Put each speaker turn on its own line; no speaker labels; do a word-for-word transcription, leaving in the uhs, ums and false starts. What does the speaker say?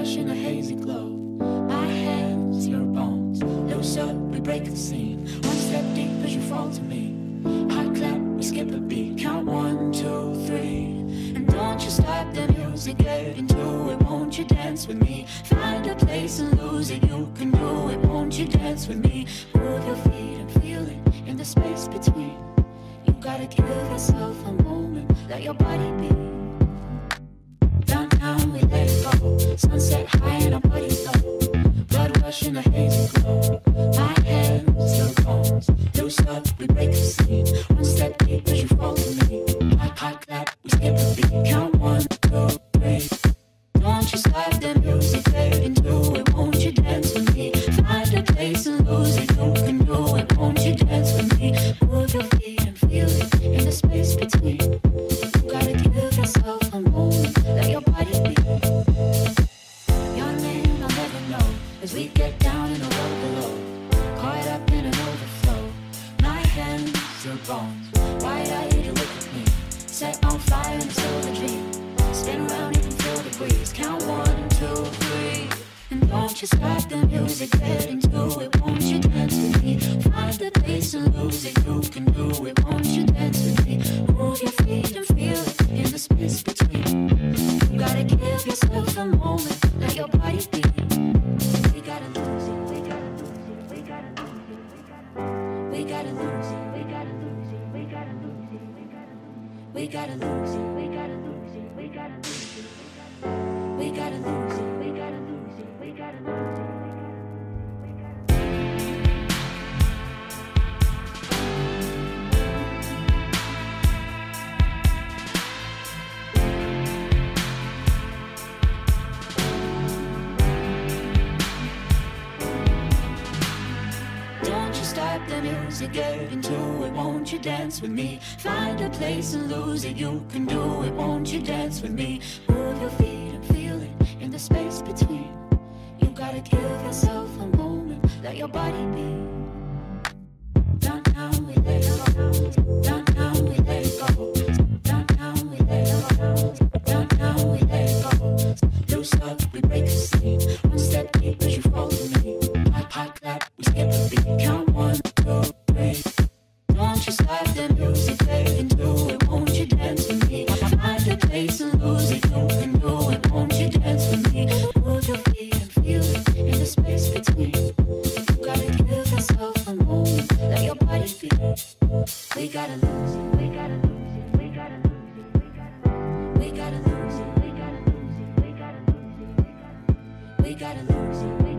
rush in a hazy glow. My hands, your bones, loose up, we break the scene. One step deep as you fall to me. Hot clap, we skip a beat. Count one, two, three. And don't you stop the music, get into it. Won't you dance with me? Find a place and lose it. You can do it. Won't you dance with me? Move your feet and feel it in the space between. You gotta give yourself a moment. Let your body be. Downtown we let it go. Sunset high and our bodies low. Blood rush in a hazy glow. My hands, your bones, loose up, we break the scene. One step deep as you fall to me. Hot, hot clap, we skip a beat. Count one, two, three. Don't you stop the music, get into it. Won't you dance with me? Find a place and lose it. You can do it. Won't you dance with me? Move your feet and feel it in the space between. You gotta give yourself a moment. Let your body be. Your name I'll never know as we get down in the road below. Caught up in an overflow. My hands, your bones. Wide-eyed, you look at me. Set on fire in a silver dream. Spin around, you can feel the breeze. Count one, two, three. And don't you stop the music, get into it. Won't you dance with me? Find the place and lose it. You can do it. Won't you dance with me? Move your feet and feel it in the space between. You gotta give yourself a moment. Let your body be. We gotta lose it. We gotta lose it. We gotta lose it. We gotta lose it. We gotta lose it. We gotta lose it. We gotta lose it. We gotta lose it. We gotta lose it. We gotta lose it. We gotta lose it. We gotta lose it. Don't you stop the music, get into it. Won't you dance with me? Find a place and lose it. You can do it. Won't you dance with me? Move your feet and feel it in the space between. You gotta give yourself a moment. Let your body be. Downtown we let it go. Downtown we let it go. Downtown we let it go. Downtown we let it go. Loose up, we break the scene. One step deep as you fall to me. Hot, hot clap, we skip a beat. Count one, two, three. Don't you stop the music, get into it. Won't you dance with me? Find a place and lose it. You can do it. Won't you dance with me? Move your feet and feel it in the space between. You gotta give yourself a moment. Let your body be. We gotta lose it. We gotta lose it. We gotta lose it. We gotta lose it. We gotta lose it. We gotta lose it. We gotta lose it. We gotta lose it.